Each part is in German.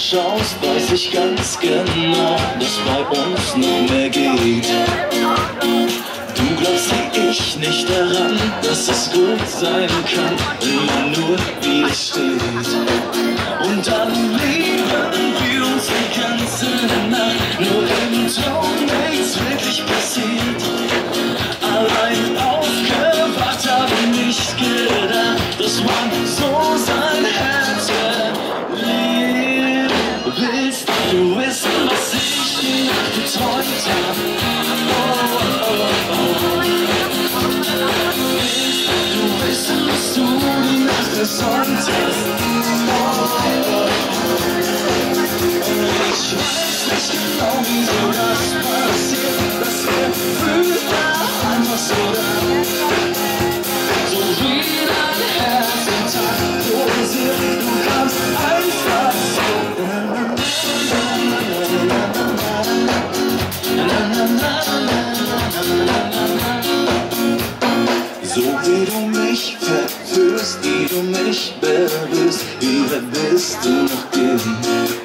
anschaust, weiß ich ganz genau, dass bei uns noch mehr geht. Du glaubst wie ich nicht daran, dass es gut sein kann, wenn man nur widersteht. Und dann lieben wir uns die ganze Nacht, nur im Traum nichts wirklich passiert. Allein aufgewacht habe nicht gedacht, dass man so sein Herz verliert. Willst du wissen, was ich die Nacht geträumt habe? Willst du wissen, was du die Nacht versäumt hast? Ich weiß nicht genau, wieso das passiert, dass wir früher einfach so da. So wie dein Herz im Takt pulsiert, du kannst einfach so wie du mich verführst, wie du mich berührst, wie weit bist du noch gehen?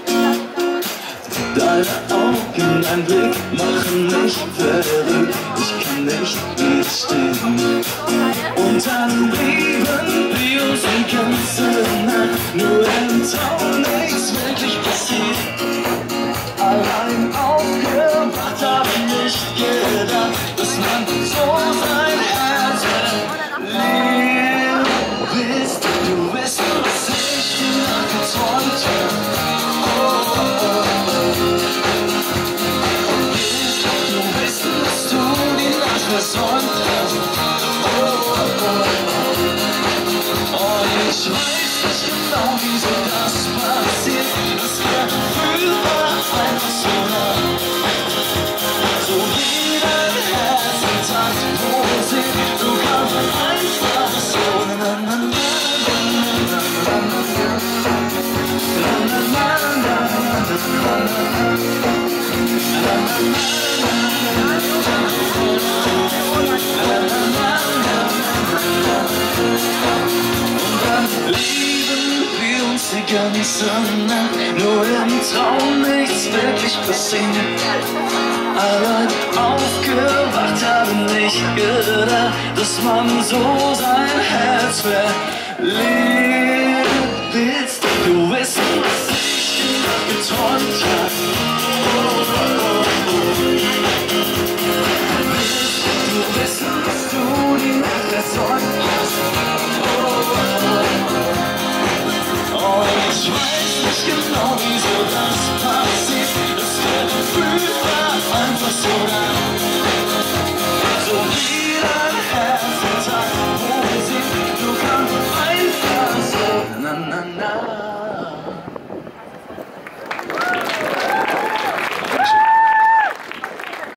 Deine Augen, dein Blick machen mich verrückt, ich kann nicht widerstehen. Und dann lieben wir uns die ganze Nacht, nur im Traum nichts wirklich passiert. Allein aufgewacht hab ich nicht gedacht, dass man so sein Herz verliert. Willst du wissen, was ich die Nacht geträumt hab? Versäumt hast. Oh, ich weiß nicht genau, wieso das passiert, dass wir früher einfach so nah, so wie dein Herz im Takt pulsiert, du kannst einfach so lieben wir uns die ganze Nacht, nur im Traum nichts wirklich passiert. Allein aufgewacht habe nicht gedacht, dass man so sein Herz verliert. Willst du wissen, was ich geträumt habe?